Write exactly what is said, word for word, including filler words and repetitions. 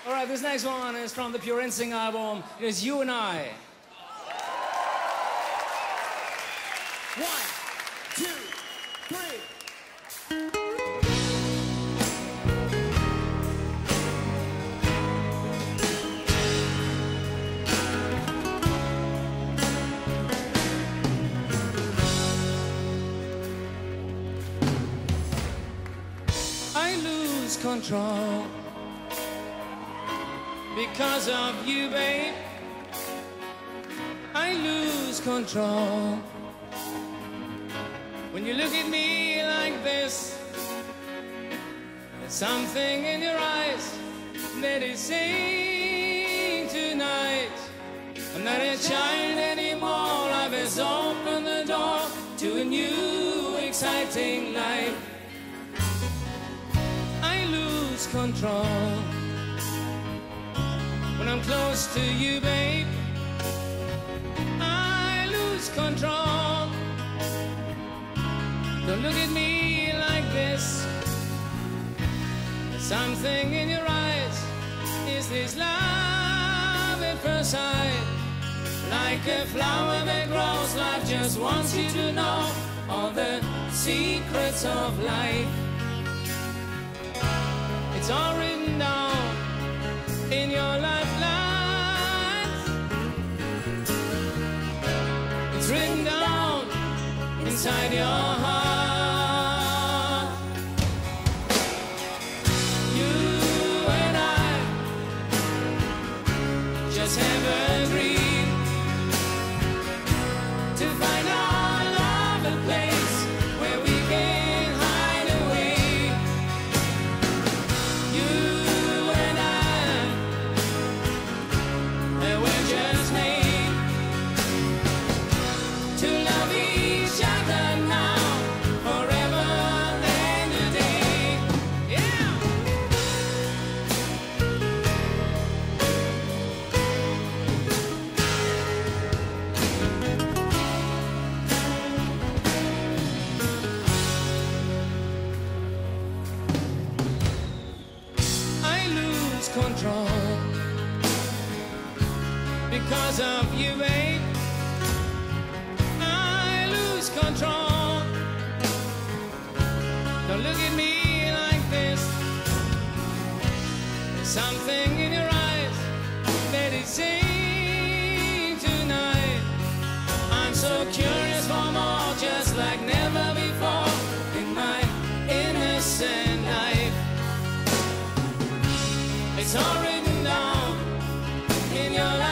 All right, this next one is from the Pure Instinct album. It is You and I. One, two, three. I lose control because of you, babe. I lose control when you look at me like this. There's something in your eyes that is saying tonight, I'm not a child anymore. Life has opened the door to a new exciting life. I lose control when I'm close to you, babe. I lose control. Don't look at me like this. There's something in your eyes. Is this love at first sight? Like a flower that grows, life just wants you to know all the secrets of life. It's all written down in your lifelines. It's written down inside your heart. You and I just have agreed to find our love a place where we can hide away. You and I, and we're just made to love each other now, forever and a day. Yeah. I lose control because of you, babe. I lose control. Don't look at me like this. There's something in your eyes that is saying tonight, I'm so curious for more, just like never before in my innocent life. It's all written down in your life.